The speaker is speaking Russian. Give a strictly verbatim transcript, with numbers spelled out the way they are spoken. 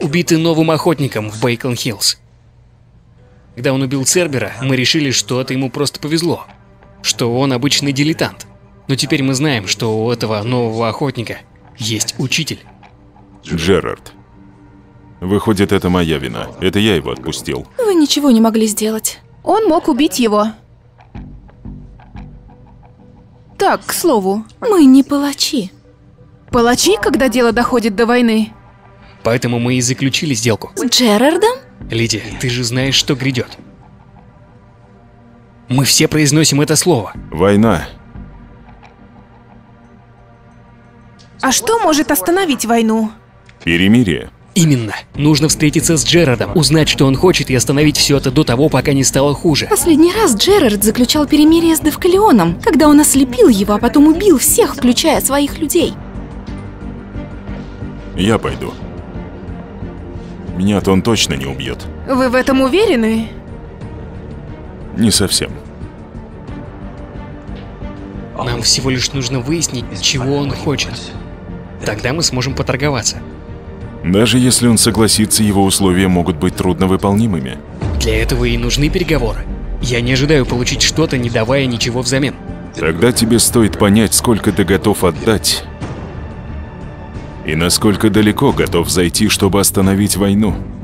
убитый новым охотником в Бейкон-Хиллз. Когда он убил Цербера, мы решили, что это ему просто повезло, что он обычный дилетант. Но теперь мы знаем, что у этого нового охотника есть учитель. Джерард. Выходит, это моя вина. Это я его отпустил. Вы ничего не могли сделать. Он мог убить его. Так, к слову, Мы не палачи. палачи, когда дело доходит до войны. Поэтому мы и заключили сделку. С Джерардом? Лидия, ты же знаешь, что грядет. Мы все произносим это слово. Война. А что может остановить войну? Перемирие. Именно. Нужно встретиться с Джерардом, узнать, что он хочет, и остановить все это до того, пока не стало хуже. Последний раз Джерард заключал перемирие с Девкалионом, когда он ослепил его, а потом убил всех, включая своих людей. Я пойду. Меня-то он точно не убьет. Вы в этом уверены? Не совсем. Нам всего лишь нужно выяснить, чего он хочет. Тогда мы сможем поторговаться. Даже если он согласится, его условия могут быть трудновыполнимыми. Для этого и нужны переговоры. Я не ожидаю получить что-то, не давая ничего взамен. Тогда тебе стоит понять, сколько ты готов отдать и насколько далеко готов зайти, чтобы остановить войну.